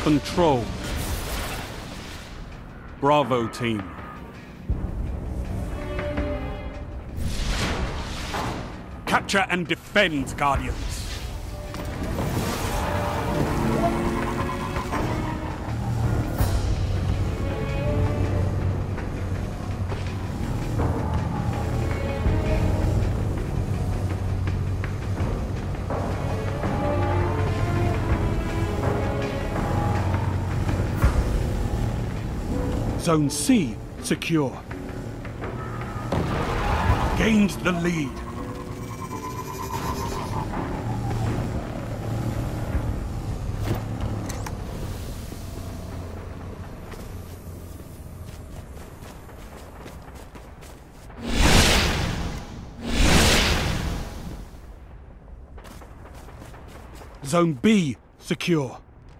Control. Bravo team. Capture and defend, Guardians. Zone C secure. Gained the lead. Zone B secure.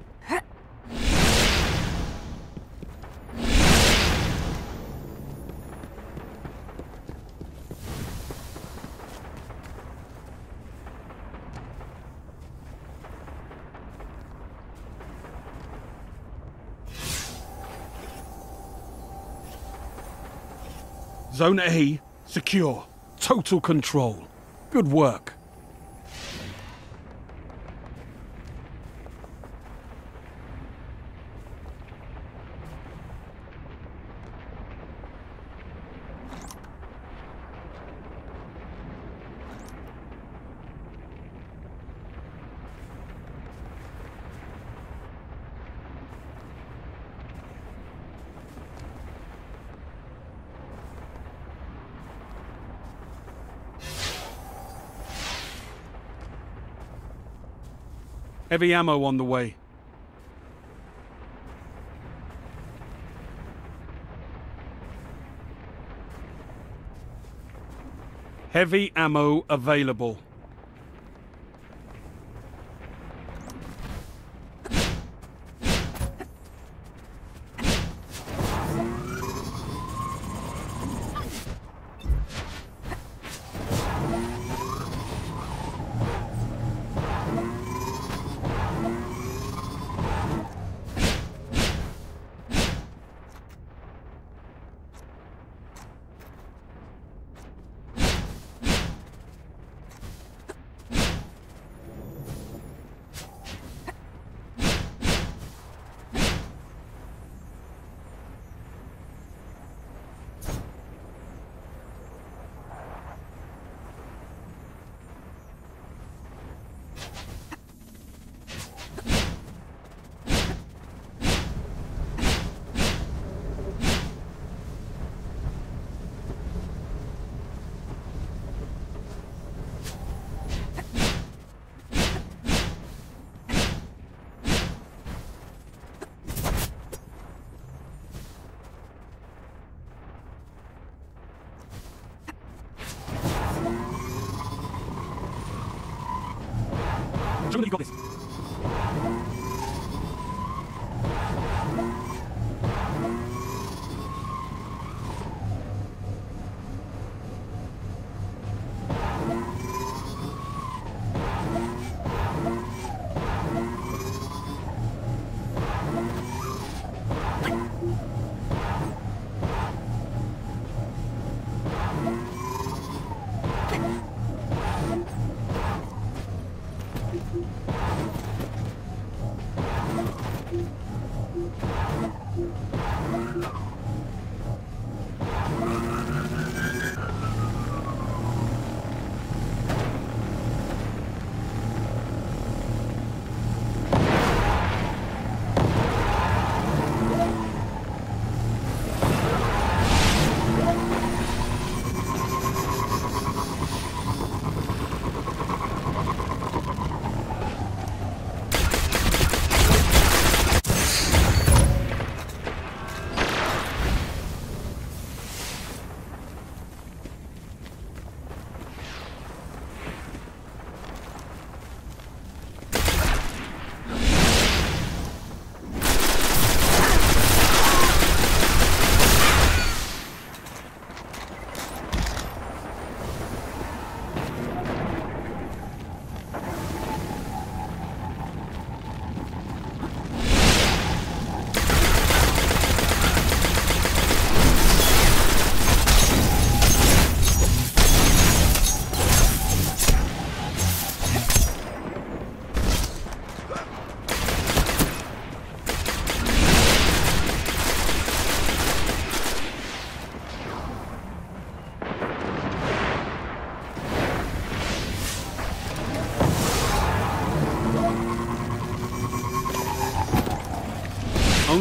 Zone A secure. Total control. Good work. Heavy ammo on the way. Heavy ammo available. Show me that you got this.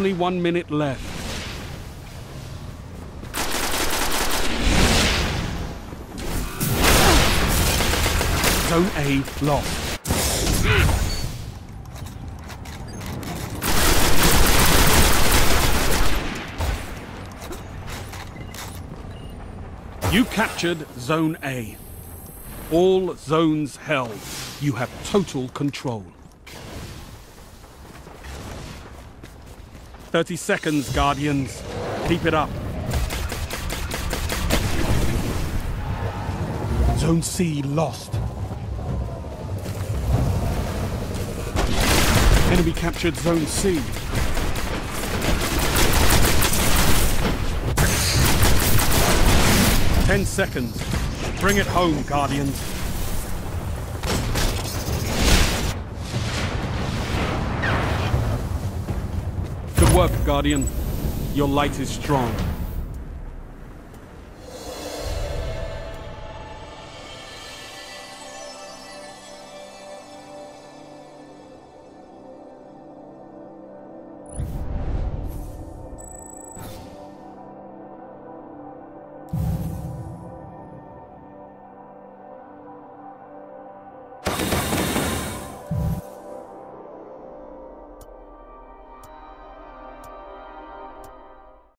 Only 1 minute left. Zone A lost. You captured Zone A. All zones held. You have total control. 30 seconds, Guardians. Keep it up. Zone C lost. Enemy captured Zone C. Ten seconds. Bring it home, Guardians. Good work, Guardian. Your light is strong.